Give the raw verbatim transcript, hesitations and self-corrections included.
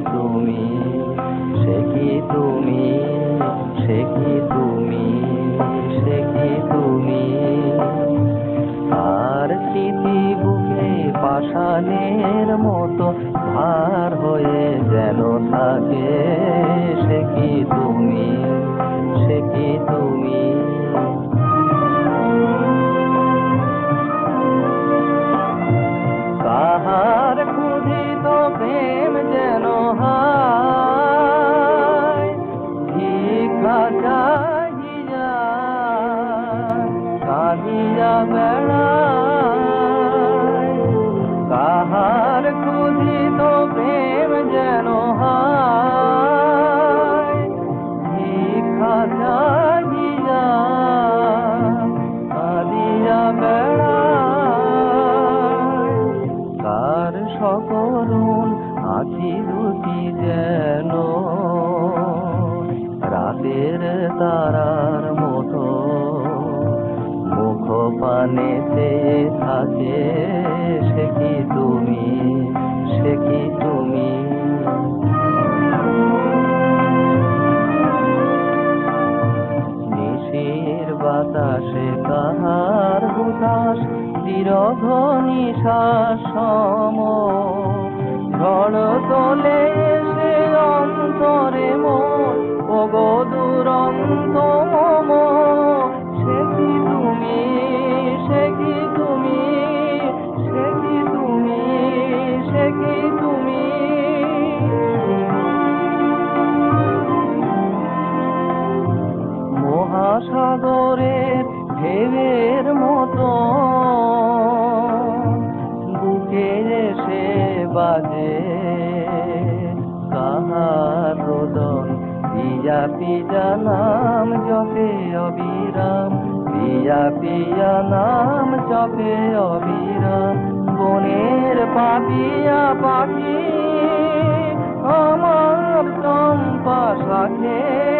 তুমি, সে কি তুমি, সে কি তুমি, সে কি তুমি। আর স্মৃতি বুকে পাষাণের মতো ভার হয়ে যেন থাকে, সে কি তুমি, সে কি তুমি। কাহার ক্ষুধিত প্রেম যেন হায়, ভিক্ষা চাহিয়া কাঁদিয়া বেড়ায়। কাহার ক্ষুধিত প্রেম যেন হায়, ভিক্ষা চাহিয়া কাঁদিয়া বেড়ায়। কার সকরুণ আঁখি দুটি যেন রাতের তারার মতো মুখ পানে চেয়ে থাকে, সে কি তুমি, সে কি তুমি। নিশির বাতাসে কাহার হুতাশ, দীর্ঘ নিশ্বাস সম ঝড় তোলে সে অন্তরে মন, ওগো দুরন্ত মম। সে কি তুমি, সে কি তুমি, সে কি তুমি, সে কি তুমি। মহাসাগরের ঢেউয়ের মতো বুকে এসে বাজে কাহার রোদন, পিয়া পিয়া নাম জপে অবিরাম, পিয়া পিয়া নাম জপে অবিরাম। বনের পাপিয়া পাখি আমার চম্পা শাখে